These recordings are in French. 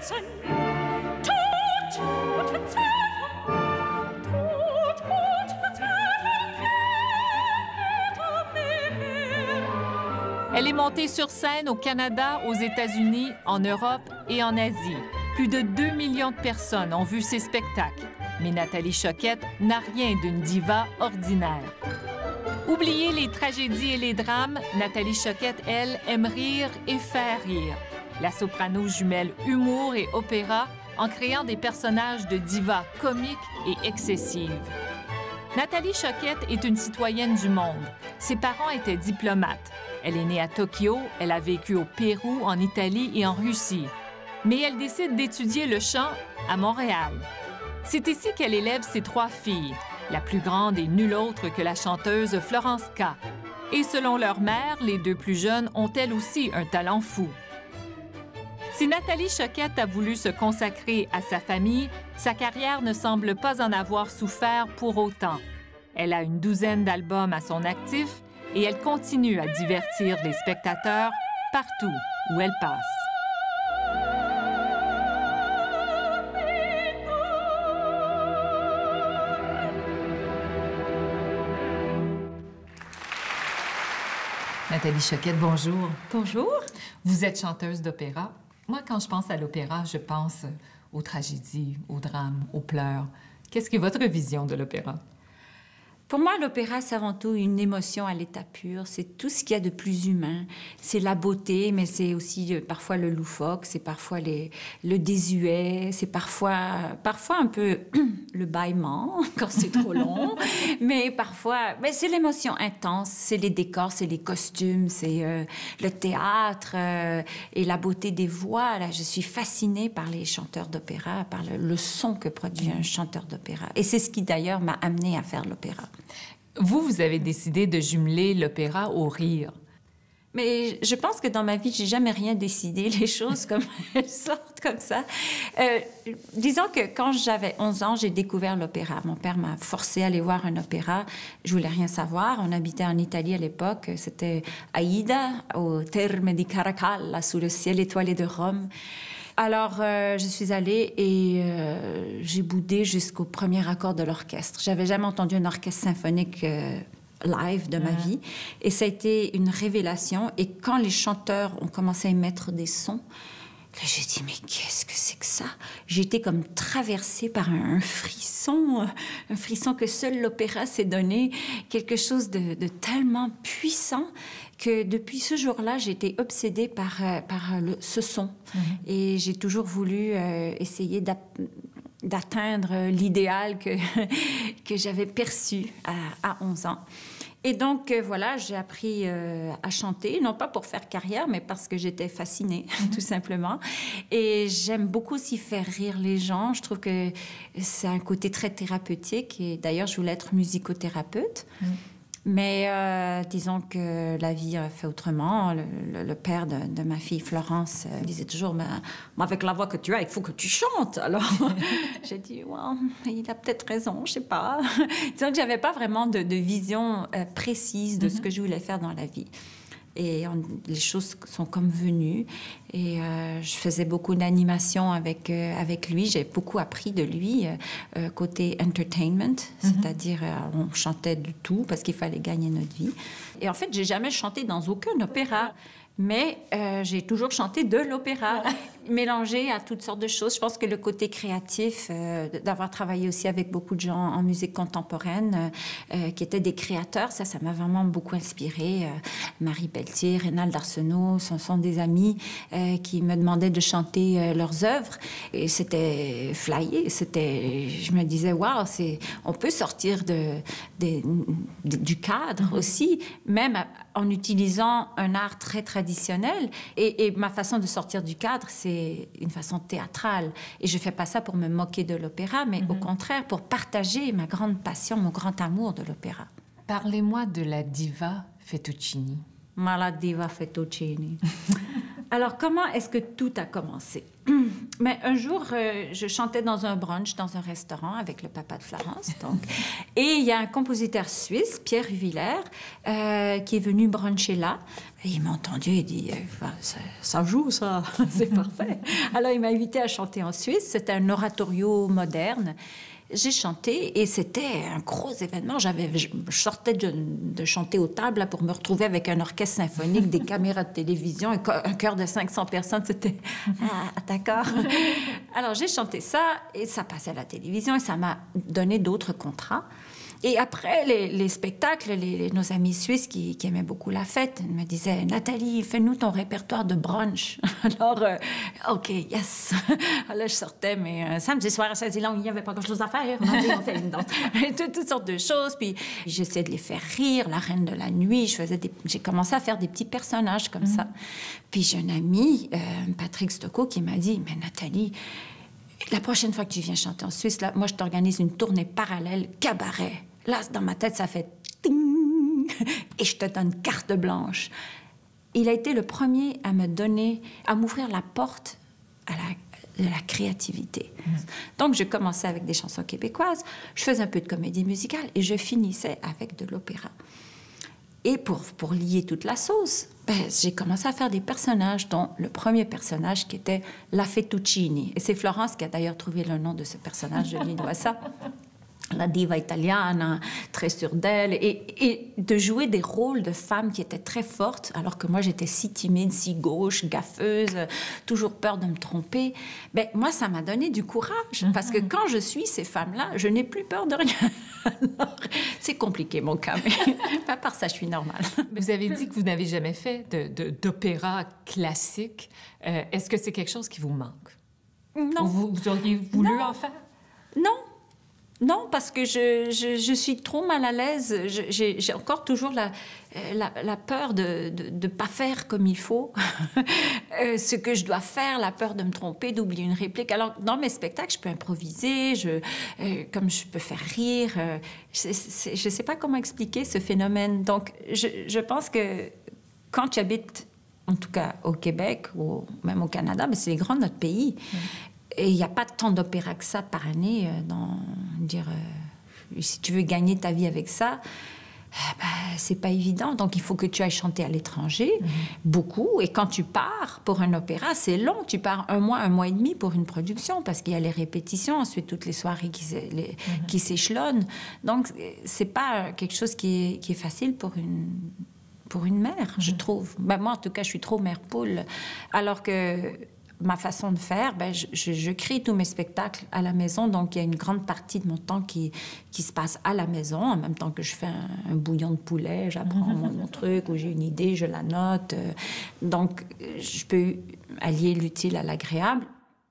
Elle est montée sur scène au Canada, aux États-Unis, en Europe et en Asie. Plus de 2 millions de personnes ont vu ses spectacles. Mais Nathalie Choquette n'a rien d'une diva ordinaire. Oubliez les tragédies et les drames, Nathalie Choquette, elle, aime rire et faire rire. La soprano jumelle humour et opéra en créant des personnages de diva comiques et excessives. Nathalie Choquette est une citoyenne du monde. Ses parents étaient diplomates. Elle est née à Tokyo, elle a vécu au Pérou, en Italie et en Russie. Mais elle décide d'étudier le chant à Montréal. C'est ici qu'elle élève ses 3 filles. La plus grande est nulle autre que la chanteuse Florence K. Et selon leur mère, les 2 plus jeunes ont elles aussi un talent fou. Si Nathalie Choquette a voulu se consacrer à sa famille, sa carrière ne semble pas en avoir souffert pour autant. Elle a une 12aine d'albums à son actif et elle continue à divertir les spectateurs partout où elle passe. Nathalie Choquette, bonjour. Bonjour. Vous êtes chanteuse d'opéra. Moi, quand je pense à l'opéra, je pense aux tragédies, aux drames, aux pleurs. Qu'est-ce qui est votre vision de l'opéra? Pour moi, l'opéra, c'est avant tout une émotion à l'état pur. C'est tout ce qu'il y a de plus humain. C'est la beauté, mais c'est aussi parfois le loufoque, c'est parfois le désuet, c'est parfois un peu le bâillement quand c'est trop long. Mais parfois, c'est l'émotion intense, c'est les décors, c'est les costumes, c'est le théâtre et la beauté des voix. Là, je suis fascinée par les chanteurs d'opéra, par le son que produit un chanteur d'opéra. Et c'est ce qui, d'ailleurs, m'a amenée à faire l'opéra. Vous avez décidé de jumeler l'opéra au rire. Mais je pense que dans ma vie, j'ai jamais rien décidé. Les choses comme elles sortent comme ça. Disons que quand j'avais 11 ans, j'ai découvert l'opéra. Mon père m'a forcé à aller voir un opéra. Je voulais rien savoir. On habitait en Italie à l'époque. C'était Aïda, au Terme di Caracalla, sous le ciel étoilé de Rome. Alors, je suis allée et j'ai boudé jusqu'au premier accord de l'orchestre. J'avais jamais entendu un orchestre symphonique live de ma vie. Et ça a été une révélation. Et quand les chanteurs ont commencé à émettre des sons, là, j'ai dit, mais qu'est-ce que c'est que ça? J'ai été comme traversée par un frisson que seul l'opéra s'est donné, quelque chose de tellement puissant que depuis ce jour-là, j'ai été obsédée par ce son. Et j'ai toujours voulu essayer d'atteindre l'idéal que j'avais perçu à 11 ans. Et donc, voilà, j'ai appris à chanter, non pas pour faire carrière, mais parce que j'étais fascinée, tout simplement. Et j'aime beaucoup aussi faire rire les gens. Je trouve que c'est un côté très thérapeutique. Et d'ailleurs, je voulais être musicothérapeute. Mais disons que la vie a fait autrement. Le père de ma fille Florence disait toujours, mais avec la voix que tu as, il faut que tu chantes. Alors j'ai dit, well, il a peut-être raison, je sais pas. Disons que j'avais pas vraiment de vision précise de ce que je voulais faire dans la vie. Et les choses sont comme venues. Et je faisais beaucoup d'animation avec lui. J'ai beaucoup appris de lui côté entertainment, c'est-à-dire on chantait du tout parce qu'il fallait gagner notre vie. Et en fait, j'ai jamais chanté dans aucun opéra. Mais j'ai toujours chanté de l'opéra, mélangé à toutes sortes de choses. Je pense que le côté créatif, d'avoir travaillé aussi avec beaucoup de gens en musique contemporaine, qui étaient des créateurs, ça m'a vraiment beaucoup inspirée. Marie Pelletier, Rénal Arsenault, ce sont des amis qui me demandaient de chanter leurs œuvres. Et c'était flyé, je me disais, waouh, on peut sortir du cadre aussi, même en utilisant un art très traditionnel. Et ma façon de sortir du cadre, c'est une façon théâtrale. Et je ne fais pas ça pour me moquer de l'opéra, mais au contraire, pour partager ma grande passion, mon grand amour de l'opéra. Parlez-moi de la diva Fettuccini. La diva Fettuccini. Alors, comment est-ce que tout a commencé? Mais un jour, je chantais dans un brunch, dans un restaurant avec le papa de Florence. Donc, et il y a un compositeur suisse, Pierre Huvillers, qui est venu bruncher là. Et il m'a entendu et dit ça joue, ça, c'est parfait. Alors, il m'a invité à chanter en Suisse. C'était un oratorio moderne. J'ai chanté et c'était un gros événement. Je sortais de chanter aux tables là, pour me retrouver avec un orchestre symphonique, des caméras de télévision, un chœur de 500 personnes. C'était... Ah, d'accord. Alors, j'ai chanté ça et ça passait à la télévision et ça m'a donné d'autres contrats. Et après les spectacles, nos amis suisses qui aimaient beaucoup la fête me disaient « Nathalie, fais-nous ton répertoire de brunch. » Alors, OK, yes. Alors, je sortais, mais samedi soir à Saint-Zilong, il n'y avait pas grand-chose à faire. On a dit, on fait une danse. Toutes sortes de choses. Puis, j'essayais de les faire rire, la reine de la nuit. J'ai commencé à faire des petits personnages comme ça. Puis, j'ai un ami, Patrick Stocco, qui m'a dit « Mais Nathalie, la prochaine fois que tu viens chanter en Suisse, là, moi, je t'organise une tournée parallèle cabaret. » Là, dans ma tête, ça fait ting et je te donne carte blanche. Il a été le premier à m'ouvrir la porte de la créativité. Donc, je commençais avec des chansons québécoises, je faisais un peu de comédie musicale et je finissais avec de l'opéra. Et pour lier toute la sauce, j'ai commencé à faire des personnages, dont le premier personnage qui était la Fettuccini. Et c'est Florence qui a d'ailleurs trouvé le nom de ce personnage, je lui dois ça. La diva italiana, très sûre d'elle, et de jouer des rôles de femmes qui étaient très fortes, alors que moi, j'étais si timide, si gauche, gaffeuse, toujours peur de me tromper. Bien, moi, ça m'a donné du courage, parce que quand je suis ces femmes-là, je n'ai plus peur de rien. Alors, c'est compliqué, mon cas, mais à part ça, je suis normale. Vous avez dit que vous n'avez jamais fait d'opéra classique. Est-ce que c'est quelque chose qui vous manque? Non. Vous auriez voulu en faire? Non. Non, parce que je suis trop mal à l'aise. J'ai encore toujours la peur de ne pas faire comme il faut. Ce que je dois faire, la peur de me tromper, d'oublier une réplique. Alors, dans mes spectacles, je peux improviser, comme je peux faire rire. Je ne sais pas comment expliquer ce phénomène. Donc, je pense que quand tu habites, en tout cas au Québec ou même au Canada, c'est grand notre pays. Et il n'y a pas tant d'opéra que ça par année. Si tu veux gagner ta vie avec ça, c'est pas évident. Donc, il faut que tu ailles chanter à l'étranger, beaucoup. Et quand tu pars pour un opéra, c'est long. Tu pars un mois et demi pour une production parce qu'il y a les répétitions, ensuite toutes les soirées qui s'échelonnent. Donc, c'est pas quelque chose qui est facile pour une mère, je trouve. Moi, en tout cas, je suis trop mère poule. Alors que ma façon de faire, je crée tous mes spectacles à la maison, donc il y a une grande partie de mon temps qui se passe à la maison, en même temps que je fais un bouillon de poulet, j'apprends mon truc, ou j'ai une idée, je la note. Donc, je peux allier l'utile à l'agréable.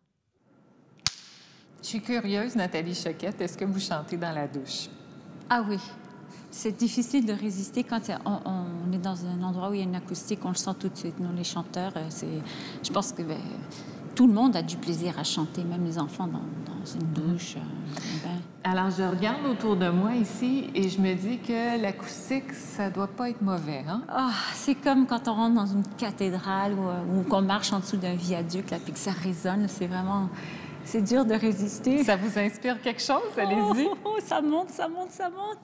Je suis curieuse, Nathalie Choquette, est-ce que vous chantez dans la douche? Ah oui. C'est difficile de résister quand on est dans un endroit où il y a une acoustique, on le sent tout de suite. Nous, les chanteurs, je pense que tout le monde a du plaisir à chanter, même les enfants dans une douche. Alors, je regarde autour de moi ici et je me dis que l'acoustique, ça doit pas être mauvais, hein? Oh, c'est comme quand on rentre dans une cathédrale ou qu'on marche en dessous d'un viaduc, là, puis que ça résonne. C'est vraiment... C'est dur de résister. Ça vous inspire quelque chose? Allez-y. Oh, ça monte, ça monte, ça monte.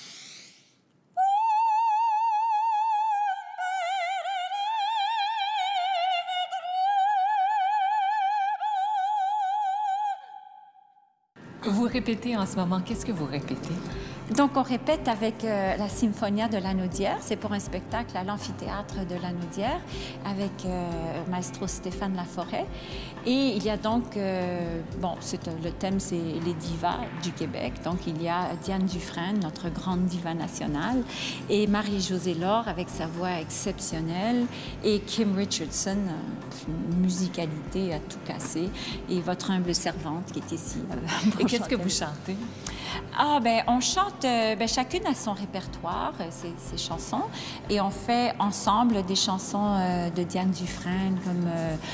Vous répétez en ce moment. Qu'est-ce que vous répétez? Donc, on répète avec la Symphonia de Lanaudière. C'est pour un spectacle à l'amphithéâtre de Lanaudière avec maestro Stéphane Laforêt. Et il y a donc... le thème, c'est les divas du Québec. Donc, il y a Diane Dufresne, notre grande diva nationale, et Marie-Josée Laure avec sa voix exceptionnelle, et Kim Richardson, une musicalité à tout casser, et votre humble servante qui est ici. Et qu'est-ce que vous chantez? Ah, on chante, chacune a son répertoire, ses chansons, et on fait ensemble des chansons de Diane Dufresne, comme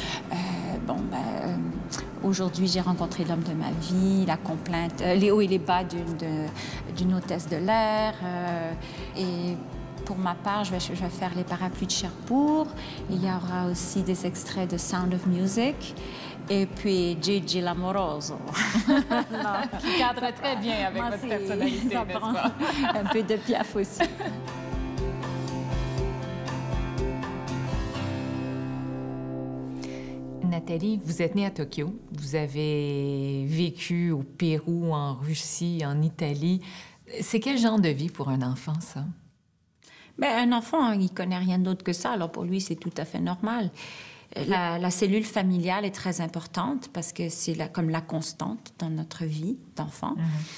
Aujourd'hui, j'ai rencontré l'homme de ma vie, La complainte, Les hauts et les bas d'une hôtesse de l'air, et pour ma part, je vais faire les parapluies de Cherbourg. Il y aura aussi des extraits de Sound of Music. Et puis Gigi l'Amoroso. Qui cadre très bien avec votre personnalité, n'est-ce pas? Un peu de Piaf aussi. Nathalie, vous êtes née à Tokyo. Vous avez vécu au Pérou, en Russie, en Italie. C'est quel genre de vie pour un enfant, ça? Bien, un enfant, il ne connaît rien d'autre que ça. Alors pour lui, c'est tout à fait normal. La cellule familiale est très importante parce que c'est comme la constante dans notre vie d'enfant.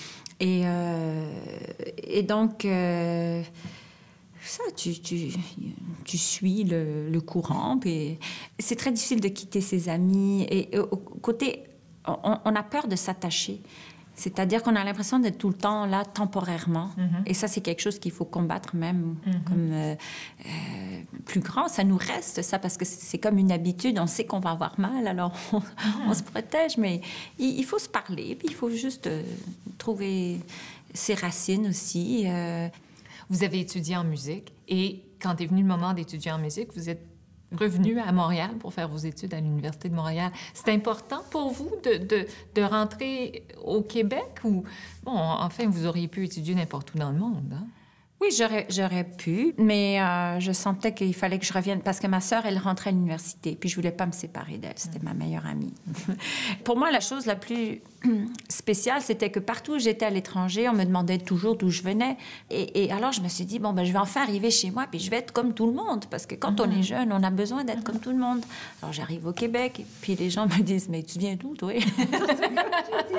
Et donc, ça, tu suis le courant. Puis c'est très difficile de quitter ses amis. Et au côté, on a peur de s'attacher. C'est-à-dire qu'on a l'impression d'être tout le temps là, temporairement. Et ça, c'est quelque chose qu'il faut combattre même comme plus grand. Ça nous reste, ça, parce que c'est comme une habitude. On sait qu'on va avoir mal, alors on se protège. Mais il faut se parler, puis il faut juste trouver ses racines aussi. Vous avez étudié en musique et quand est venu le moment d'étudier en musique, vous êtes revenu à Montréal pour faire vos études à l'Université de Montréal. C'est important pour vous de rentrer au Québec ou... Bon, enfin, vous auriez pu étudier n'importe où dans le monde, hein? Oui, j'aurais pu, mais je sentais qu'il fallait que je revienne parce que ma sœur, elle rentrait à l'université, puis je voulais pas me séparer d'elle. C'était ma meilleure amie. Pour moi, la chose la plus spéciale, c'était que partout où j'étais à l'étranger, on me demandait toujours d'où je venais. Et alors, je me suis dit, bon, ben, je vais enfin arriver chez moi, puis je vais être comme tout le monde, parce que quand on est jeune, on a besoin d'être comme tout le monde. Alors, j'arrive au Québec, et puis les gens me disent, mais tu viens d'où, toi? Je dis,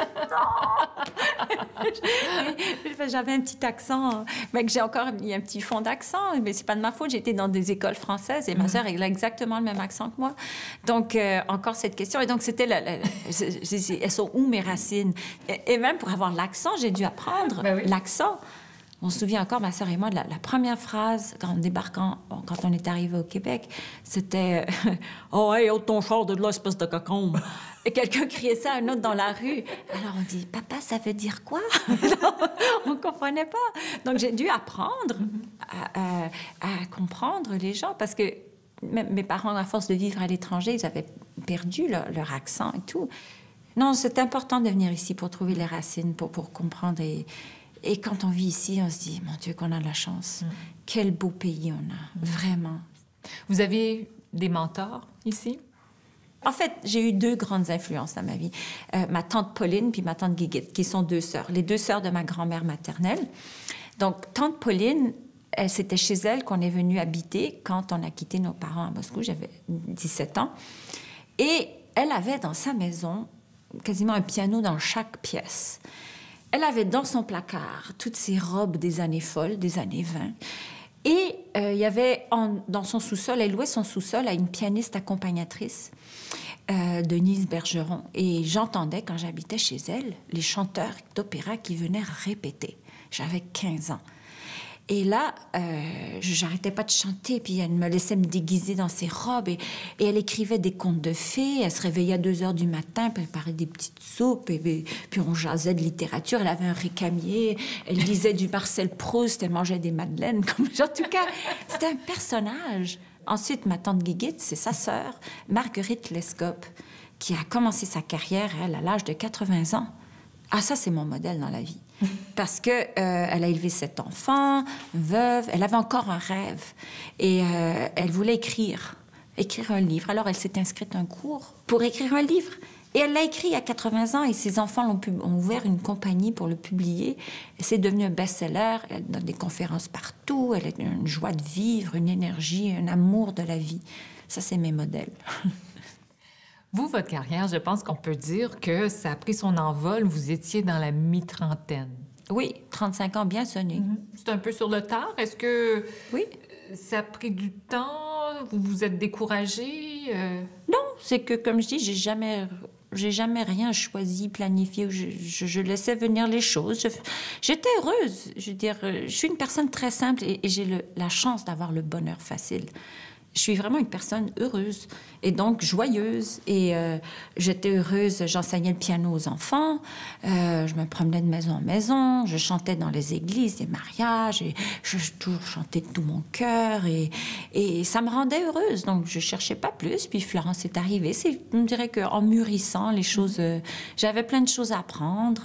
non! J'avais un petit accent, mais que j'ai encore il y a un petit fond d'accent, mais c'est pas de ma faute. J'étais dans des écoles françaises et ma sœur, elle a exactement le même accent que moi. Donc, encore cette question. Et donc, c'était elles sont où mes racines? Et même pour avoir l'accent, j'ai dû apprendre l'accent. On se souvient encore, ma sœur et moi, de la première phrase quand on est arrivé au Québec, c'était « Oh, hey, ôte ton char de là, espèce de cocombe! » Et quelqu'un criait ça à un autre dans la rue. Alors on dit « Papa, ça veut dire quoi? » On ne comprenait pas. Donc j'ai dû apprendre à comprendre les gens parce que mes parents, à force de vivre à l'étranger, ils avaient perdu leur accent et tout. Non, c'est important de venir ici pour trouver les racines, pour comprendre. Et quand on vit ici, on se dit, mon Dieu, qu'on a de la chance. Quel beau pays on a, vraiment. Vous avez des mentors ici? En fait, j'ai eu 2 grandes influences dans ma vie. Ma tante Pauline puis ma tante Guiguette, qui sont 2 sœurs. Les 2 sœurs de ma grand-mère maternelle. Donc, tante Pauline, c'était chez elle qu'on est venu habiter quand on a quitté nos parents à Moscou. J'avais 17 ans. Et elle avait dans sa maison quasiment un piano dans chaque pièce. Elle avait dans son placard toutes ses robes des années folles, des années 20. Et il y avait dans son sous-sol, elle louait son sous-sol à une pianiste accompagnatrice, Denise Bergeron. Et j'entendais, quand j'habitais chez elle, les chanteurs d'opéra qui venaient répéter. J'avais 15 ans. Et là, j'arrêtais pas de chanter, puis elle me laissait me déguiser dans ses robes, et elle écrivait des contes de fées, elle se réveillait à 2 heures du matin, préparait des petites soupes, et puis on jasait de littérature, elle avait un récamier, elle lisait du Marcel Proust, elle mangeait des madeleines, en tout cas, c'était un personnage. Ensuite, ma tante Guiguette, c'est sa sœur, Marguerite Lescope, qui a commencé sa carrière, elle, à l'âge de 80 ans. Ah, ça, c'est mon modèle dans la vie. Parce que elle a élevé 7 enfants, veuve, elle avait encore un rêve. Et elle voulait écrire un livre. Alors, elle s'est inscrite à un cours pour écrire un livre. Et elle l'a écrit à 80 ans et ses enfants ont ouvert une compagnie pour le publier. C'est devenu un best-seller. Elle donne des conférences partout. Elle a une joie de vivre, une énergie, un amour de la vie. Ça, c'est mes modèles. Vous, votre carrière, je pense qu'on peut dire que ça a pris son envol. Vous étiez dans la mi-trentaine. Oui, 35 ans bien sonnés. C'est un peu sur le tard. Est-ce que oui. Ça a pris du temps? Vous vous êtes découragée? Non, c'est que, comme je dis, j'ai jamais rien choisi, planifié. Je laissais venir les choses. J'étais heureuse. Je veux dire, je suis une personne très simple et j'ai la chance d'avoir le bonheur facile. je suis vraiment une personne heureuse et donc joyeuse. Et j'étais heureuse, j'enseignais le piano aux enfants, je me promenais de maison en maison, je chantais dans les églises, les mariages, et je chantais de tout mon cœur. Et ça me rendait heureuse, donc je cherchais pas plus. Puis Florence est arrivée. Je me dirais qu'en mûrissant, les choses... j'avais plein de choses à apprendre.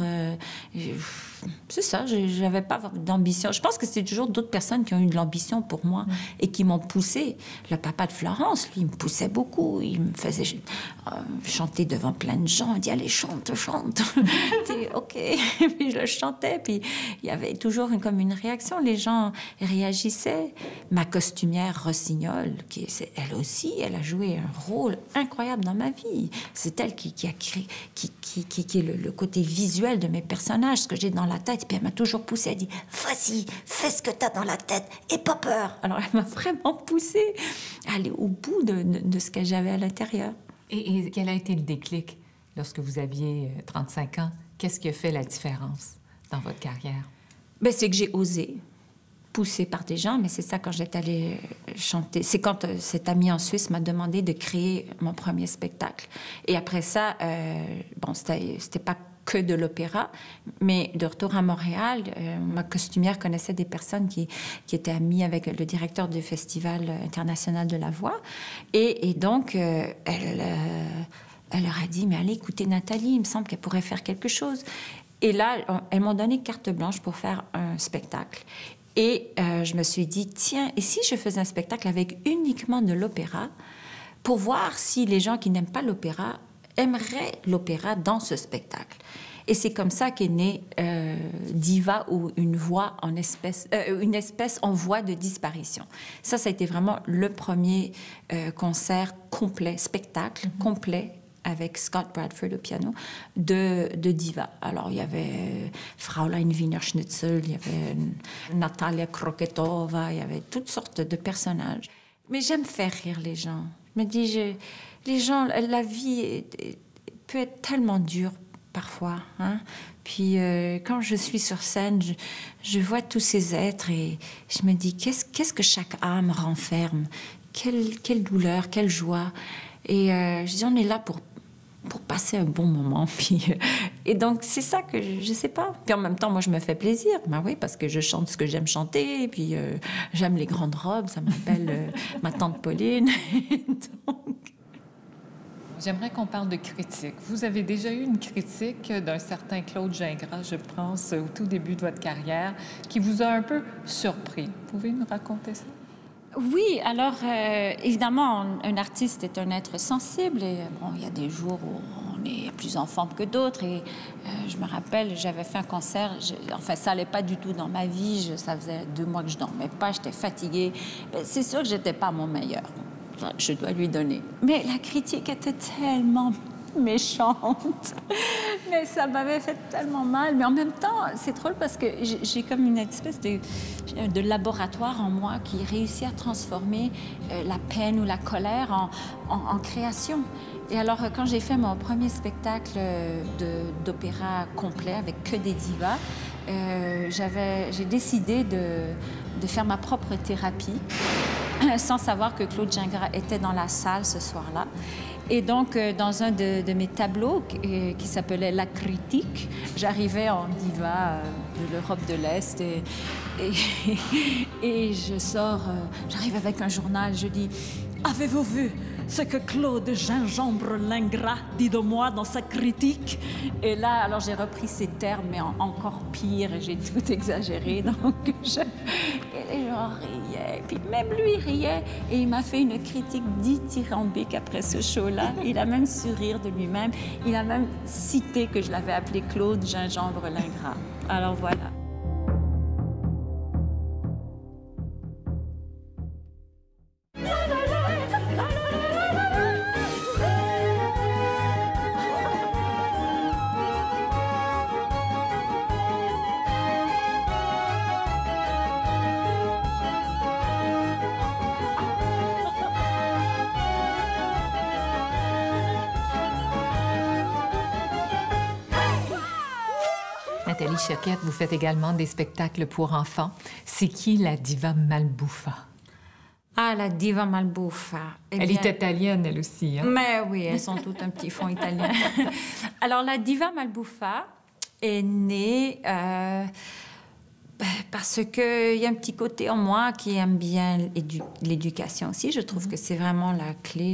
C'est ça, j'avais pas d'ambition. Je pense que c'est toujours d'autres personnes qui ont eu de l'ambition pour moi et qui m'ont poussée. Le papa de Florence, lui, il me poussait beaucoup. Il me faisait chanter devant plein de gens. Il dit, allez, chante, chante. OK. Puis je le chantais, puis il y avait toujours comme une réaction. Les gens réagissaient. Ma costumière Rossignol, elle aussi, elle a joué un rôle incroyable dans ma vie. C'est elle qui a créé, qui est le côté visuel de mes personnages, ce que j'ai dans la tête. Puis elle m'a toujours poussée. Elle dit, vas-y, fais ce que t'as dans la tête et pas peur. Alors elle m'a vraiment poussée à aller au bout de ce que j'avais à l'intérieur. Et quel a été le déclic lorsque vous aviez 35 ans? Qu'est-ce qui a fait la différence dans votre carrière? Bien, c'est que j'ai osé, poussée par des gens, mais c'est ça quand j'étais allée chanter. C'est quand cet ami en Suisse m'a demandé de créer mon premier spectacle. Et après ça, bon, c'était pas que de l'opéra, mais de retour à Montréal, ma costumière connaissait des personnes qui étaient amies avec le directeur du Festival international de la voix. Et donc, elle leur a dit, mais allez écouter Nathalie, il me semble qu'elle pourrait faire quelque chose. Et là, elles m'ont donné carte blanche pour faire un spectacle. Et je me suis dit, tiens, et si je faisais un spectacle avec uniquement de l'opéra, pour voir si les gens qui n'aiment pas l'opéra aimeraient l'opéra dans ce spectacle. Et c'est comme ça qu'est née Diva, ou une espèce en voie de disparition. Ça a été vraiment le premier concert complet, spectacle complet, avec Scott Bradford au piano, de Diva. Alors, il y avait Fraulein Wiener Schnitzel, il y avait Natalia Kroketova, il y avait toutes sortes de personnages. Mais j'aime faire rire les gens. Je me dis, les gens, la vie peut être tellement dure parfois, hein? Puis quand je suis sur scène, je vois tous ces êtres et je me dis, qu'est-ce que chaque âme renferme? Quelle douleur, quelle joie. Et je dis, on est là pour passer un bon moment. Puis, et donc, c'est ça que je sais pas. Puis en même temps, moi, je me fais plaisir. Ben oui, parce que je chante ce que j'aime chanter. Et puis, j'aime les grandes robes. Ça m'appelle ma tante Pauline. Donc... J'aimerais qu'on parle de critique. Vous avez déjà eu une critique d'un certain Claude Gingras, je pense, au tout début de votre carrière, qui vous a un peu surpris. Pouvez nous raconter ça? Oui, alors, évidemment, un artiste est un être sensible. Et bon, il y a des jours où on est plus en forme que d'autres. Et je me rappelle, j'avais fait un concert. Enfin, ça n'allait pas du tout dans ma vie. Ça faisait 2 mois que je dormais pas. J'étais fatiguée. C'est sûr que j'étais pas mon meilleur. Je dois lui donner. Mais la critique était tellement méchante. Mais ça m'avait fait tellement mal. Mais en même temps, c'est drôle parce que j'ai comme une espèce de laboratoire en moi qui réussit à transformer la peine ou la colère en création. Et alors, quand j'ai fait mon premier spectacle d'opéra complet avec que des divas, j'ai décidé de faire ma propre thérapie sans savoir que Claude Gingras était dans la salle ce soir-là. Et donc, dans un de mes tableaux qui s'appelait La Critique, j'arrivais en diva de l'Europe de l'Est et je sors, j'arrive avec un journal, je dis « Avez-vous vu ce que Claude Gingembre l'ingrat dit de moi dans sa critique ?» Et là, alors j'ai repris ces termes, mais encore pire, et j'ai tout exagéré. Donc, et les gens riaient, puis même lui riait. Et il m'a fait une critique dithyrambique après ce show-là. Il a même su rire de lui-même. Il a même cité que je l'avais appelé Claude Gingembre l'ingrat. Alors voilà. Nathalie Choquette, vous faites également des spectacles pour enfants. C'est qui la diva Malbouffa? Ah, la diva Malbuffa. Elle est italienne, elle aussi. Hein? Mais oui, elles sont toutes un petit fond italien. Alors, la diva Malbuffa est née parce qu'il y a un petit côté en moi qui aime bien l'éducation aussi. Je trouve que c'est vraiment la clé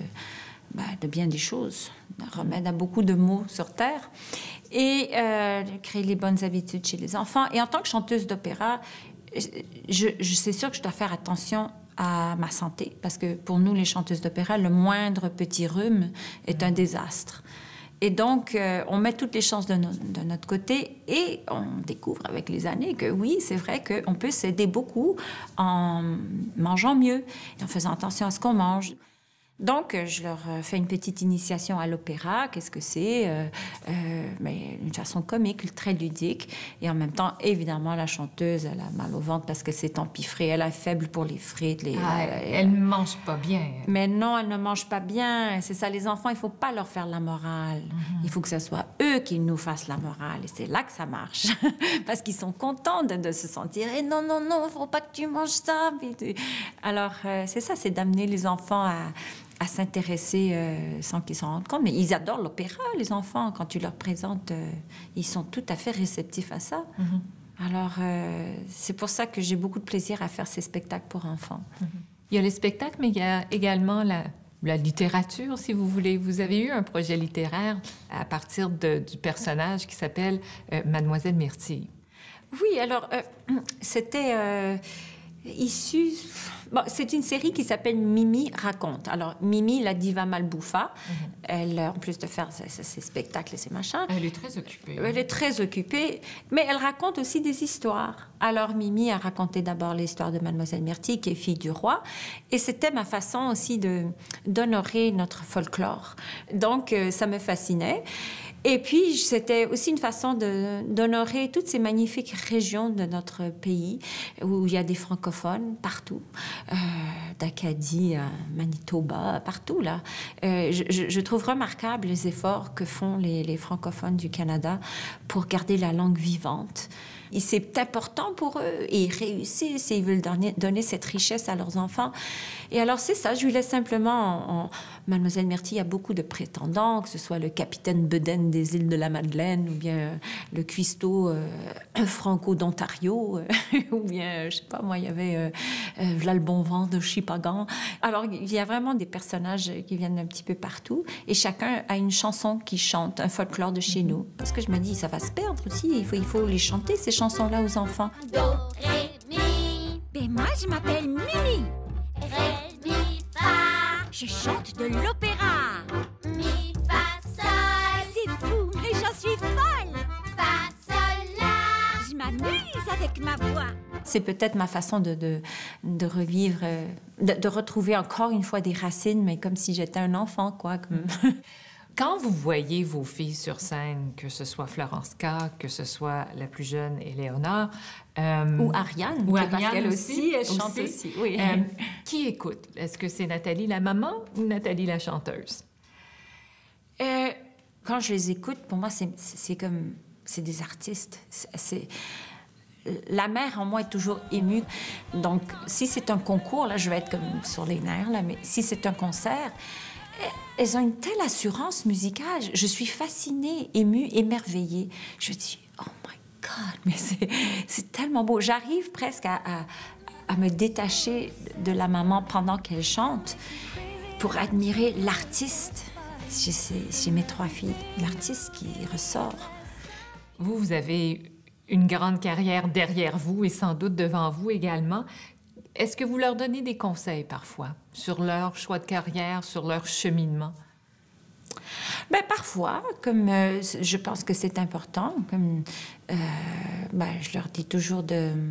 de bien des choses, un remède à beaucoup de maux sur Terre. Et créer les bonnes habitudes chez les enfants. Et en tant que chanteuse d'opéra, c'est sûr que je dois faire attention à ma santé, parce que pour nous, les chanteuses d'opéra, le moindre petit rhume est un désastre. Et donc, on met toutes les chances de notre côté et on découvre avec les années que oui, c'est vrai qu'on peut s'aider beaucoup en mangeant mieux et en faisant attention à ce qu'on mange. Donc, je leur fais une petite initiation à l'opéra. Qu'est-ce que c'est? Mais une façon comique, très ludique. Et en même temps, évidemment, la chanteuse, elle a mal au ventre parce que c'est empiffré. Elle est faible pour les frites. Elle ne mange pas bien. Mais non, elle ne mange pas bien. C'est ça, les enfants, il ne faut pas leur faire la morale. Il faut que ce soit eux qui nous fassent la morale. Et c'est là que ça marche. Parce qu'ils sont contents de se sentir « Eh non, non, non, il ne faut pas que tu manges ça. » Alors, c'est ça, c'est d'amener les enfants à s'intéresser sans qu'ils s'en rendent compte. Mais ils adorent l'opéra, les enfants. Quand tu leur présentes, ils sont tout à fait réceptifs à ça. Alors, c'est pour ça que j'ai beaucoup de plaisir à faire ces spectacles pour enfants. Il y a les spectacles, mais il y a également la littérature, si vous voulez. Vous avez eu un projet littéraire à partir du personnage qui s'appelle Mademoiselle Myrtille. Oui, alors, c'était issu... Bon, c'est une série qui s'appelle Mimi raconte. Alors, Mimi, la diva Malbuffa, elle, en plus de faire ses spectacles et ses machins... Elle est très occupée. Elle est très occupée, mais elle raconte aussi des histoires. Alors, Mimi a raconté d'abord l'histoire de Mademoiselle Myrtille, qui est fille du roi, et c'était ma façon aussi d'honorer notre folklore. Donc, ça me fascinait. Et puis, c'était aussi une façon d'honorer toutes ces magnifiques régions de notre pays où il y a des francophones partout, d'Acadie à Manitoba, partout, là. Je trouve remarquable les efforts que font les francophones du Canada pour garder la langue vivante. Et c'est important pour eux et ils réussissent et ils veulent donner cette richesse à leurs enfants. Et alors, c'est ça, je lui laisse simplement... Mademoiselle Myrtille a beaucoup de prétendants, que ce soit le capitaine Bedaine des îles de la Madeleine ou bien le cuistot Franco d'Ontario ou bien, je sais pas, moi, il y avait V'là le bon vent de Chipagan. Alors, il y a vraiment des personnages qui viennent un petit peu partout et chacun a une chanson qui chante, un folklore de chez nous. Parce que je me dis, ça va se perdre aussi, il faut les chanter, ces chansons-là, aux enfants. Do, ré, mi. Ben moi, je m'appelle Mimi. Ré, mi, fa. Je chante de l'opéra. Mi, fa, sol. C'est fou, mais j'en suis folle. Fa, sol, la. Je m'amuse avec ma voix. C'est peut-être ma façon de revivre, de retrouver encore une fois des racines, mais comme si j'étais un enfant, quoi. Comme... Quand vous voyez vos filles sur scène, que ce soit Florence K, que ce soit la plus jeune Éléonore... ou Ariane, parce qu'elle aussi, elle chante aussi. Oui. Qui écoute? Est-ce que c'est Nathalie la maman ou Nathalie la chanteuse? Quand je les écoute, pour moi, c'est comme... C'est des artistes. La mère en moi est toujours émue. Donc, si c'est un concours, là, je vais être comme sur les nerfs, là, mais si c'est un concert... Elles ont une telle assurance musicale. Je suis fascinée, émue, émerveillée. Je dis, oh my God, mais c'est tellement beau. J'arrive presque à me détacher de la maman pendant qu'elle chante pour admirer l'artiste chez mes trois filles. L'artiste qui ressort. Vous avez une grande carrière derrière vous et sans doute devant vous également. Est-ce que vous leur donnez des conseils parfois sur leur choix de carrière, sur leur cheminement? Bien, parfois, comme je pense que c'est important, comme je leur dis toujours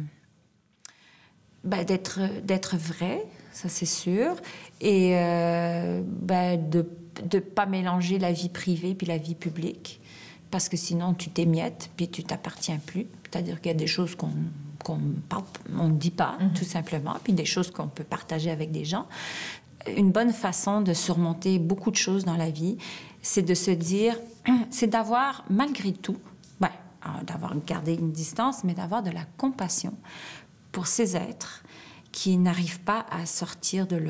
d'être vrai, ça c'est sûr, et de ne pas mélanger la vie privée puis la vie publique, parce que sinon tu t'émiettes puis tu t'appartiens plus. C'est-à-dire qu'il y a des choses qu'on ne dit pas, tout simplement, puis des choses qu'on peut partager avec des gens. Une bonne façon de surmonter beaucoup de choses dans la vie, c'est de se dire, c'est d'avoir, malgré tout, d'avoir gardé une distance, mais d'avoir de la compassion pour ces êtres qui n'arrivent pas à sortir de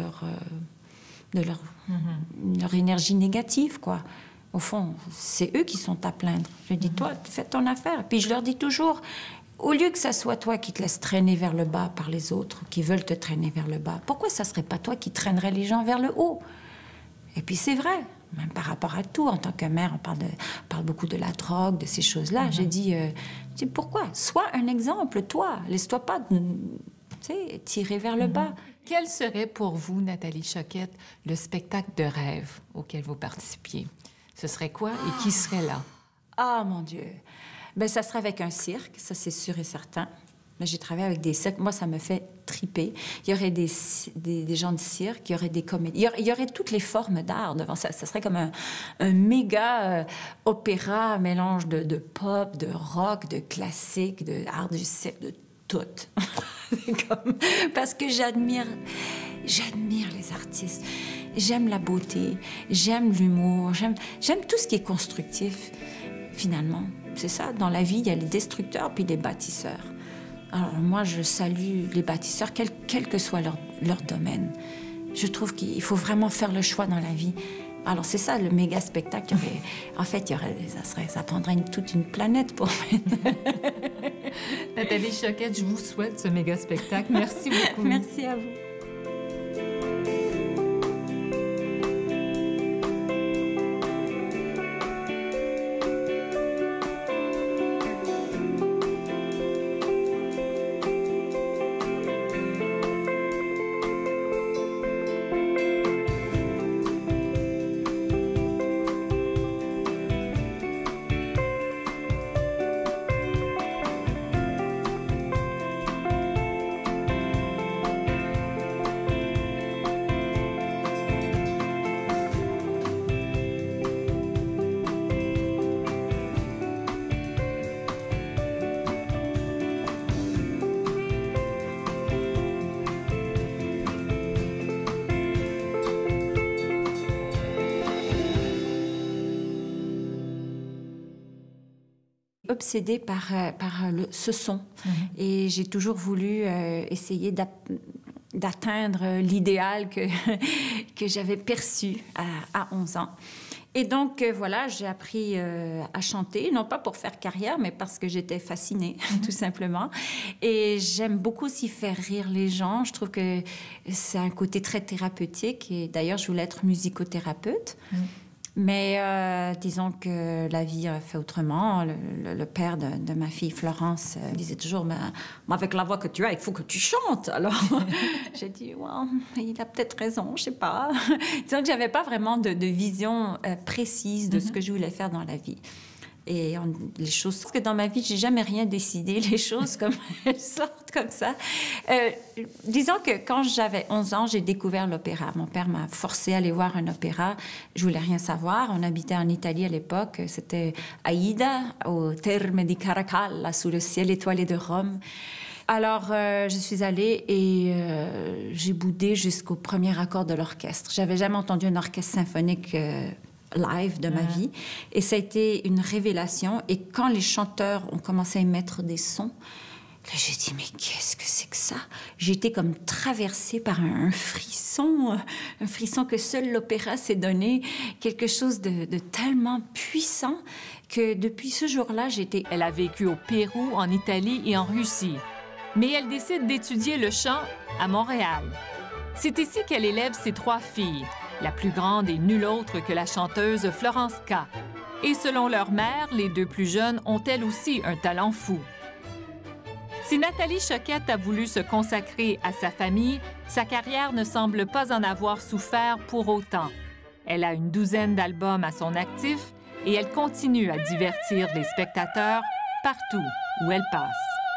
leur énergie négative, quoi. Au fond, c'est eux qui sont à plaindre. Je dis, toi, fais ton affaire. Puis je leur dis toujours, au lieu que ça soit toi qui te laisses traîner vers le bas par les autres, qui veulent te traîner vers le bas, pourquoi ça serait pas toi qui traînerais les gens vers le haut? Et puis c'est vrai, même par rapport à tout. En tant que mère, on parle beaucoup de la drogue, de ces choses-là. J'ai dit, pourquoi? Sois un exemple, toi. Laisse-toi pas, tirer vers le bas. Quel serait pour vous, Nathalie Choquette, le spectacle de rêve auquel vous participiez? Ce serait quoi et qui serait là? Ah, mon Dieu! Bien, ça serait avec un cirque, ça c'est sûr et certain. Là, j'ai travaillé avec des cirques. Moi, ça me fait triper. Il y aurait des gens de cirque, il y aurait des comédies. Il y aurait toutes les formes d'art devant ça. Ça serait comme un méga opéra, mélange de pop, de rock, de classique, de art du cirque, de tout. Parce que j'admire les artistes. J'aime la beauté, j'aime l'humour, j'aime tout ce qui est constructif, finalement. C'est ça, dans la vie, il y a les destructeurs puis les bâtisseurs. Alors moi, je salue les bâtisseurs, quel que soit leur domaine. Je trouve qu'il faut vraiment faire le choix dans la vie. Alors c'est ça, le méga spectacle. En fait, ça prendrait toute une planète pour Nathalie Choquette, je vous souhaite ce méga spectacle. Merci beaucoup. Merci à vous. Obsédée par ce son. Et j'ai toujours voulu essayer d'atteindre l'idéal que j'avais perçu à 11 ans. Et donc, voilà, j'ai appris à chanter, non pas pour faire carrière, mais parce que j'étais fascinée, tout simplement. Et j'aime beaucoup aussi faire rire les gens. Je trouve que c'est un côté très thérapeutique. Et d'ailleurs, je voulais être musicothérapeute. Mais disons que la vie a fait autrement. Le père de ma fille Florence disait toujours, mais avec la voix que tu as, il faut que tu chantes. Alors j'ai dit, ouais, il a peut-être raison, je sais pas. Disons que j'avais pas vraiment de vision précise de ce que je voulais faire dans la vie. Et les choses... Parce que dans ma vie, j'ai jamais rien décidé. Les choses, comme elles sortent comme ça. Disons que quand j'avais 11 ans, j'ai découvert l'opéra. Mon père m'a forcé à aller voir un opéra. Je voulais rien savoir. On habitait en Italie à l'époque. C'était Aïda, au Terme di Caracalla, sous le ciel étoilé de Rome. Alors, je suis allée et j'ai boudé jusqu'au premier accord de l'orchestre. J'avais jamais entendu un orchestre symphonique... live de ma vie. Et ça a été une révélation. Et quand les chanteurs ont commencé à émettre des sons, là, j'ai dit, mais qu'est-ce que c'est que ça? J'ai été comme traversée par un frisson que seul l'opéra s'est donné, quelque chose de tellement puissant que depuis ce jour-là, Elle a vécu au Pérou, en Italie et en Russie. Mais elle décide d'étudier le chant à Montréal. C'est ici qu'elle élève ses 3 filles. La plus grande est nulle autre que la chanteuse Florence K. Et selon leur mère, les 2 plus jeunes ont elles aussi un talent fou. Si Nathalie Choquette a voulu se consacrer à sa famille, sa carrière ne semble pas en avoir souffert pour autant. Elle a une 12aine d'albums à son actif et elle continue à divertir les spectateurs partout où elle passe.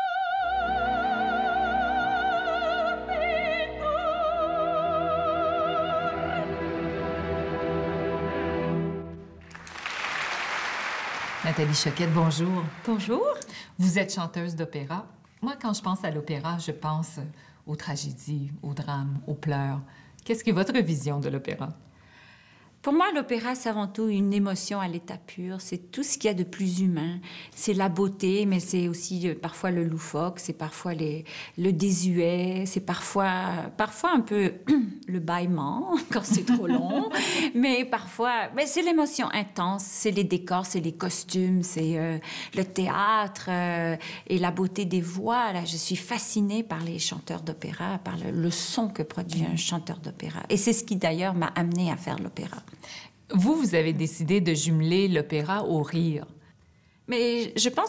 Nathalie Choquette, bonjour. Bonjour. Vous êtes chanteuse d'opéra. Moi, quand je pense à l'opéra, je pense aux tragédies, aux drames, aux pleurs. Qu'est-ce qui est votre vision de l'opéra? Pour moi, l'opéra, c'est avant tout une émotion à l'état pur. C'est tout ce qu'il y a de plus humain. C'est la beauté, mais c'est aussi parfois le loufoque, c'est parfois le désuet, c'est parfois un peu le bâillement quand c'est trop long. Mais c'est l'émotion intense, c'est les décors, c'est les costumes, c'est le théâtre et la beauté des voix. Là, je suis fascinée par les chanteurs d'opéra, par le son que produit un chanteur d'opéra. Et c'est ce qui, d'ailleurs, m'a amenée à faire l'opéra. Vous avez décidé de jumeler l'opéra au rire. Mais je pense...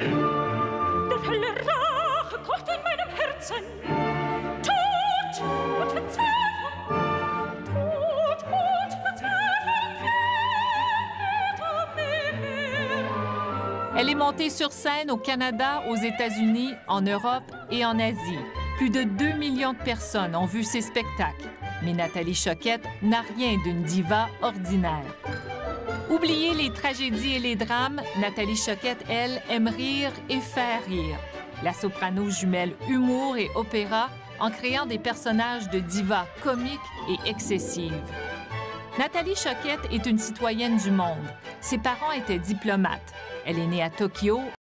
Elle est montée sur scène au Canada, aux États-Unis, en Europe et en Asie. Plus de 2 millions de personnes ont vu ses spectacles. Mais Nathalie Choquette n'a rien d'une diva ordinaire. Oubliez les tragédies et les drames, Nathalie Choquette, elle, aime rire et faire rire. La soprano jumelle humour et opéra en créant des personnages de diva comiques et excessives. Nathalie Choquette est une citoyenne du monde. Ses parents étaient diplomates. Elle est née à Tokyo